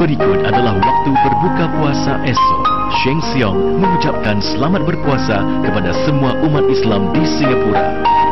Berikut adalah waktu berbuka puasa esok. Sheng Siong mengucapkan selamat berpuasa kepada semua umat Islam di Singapura.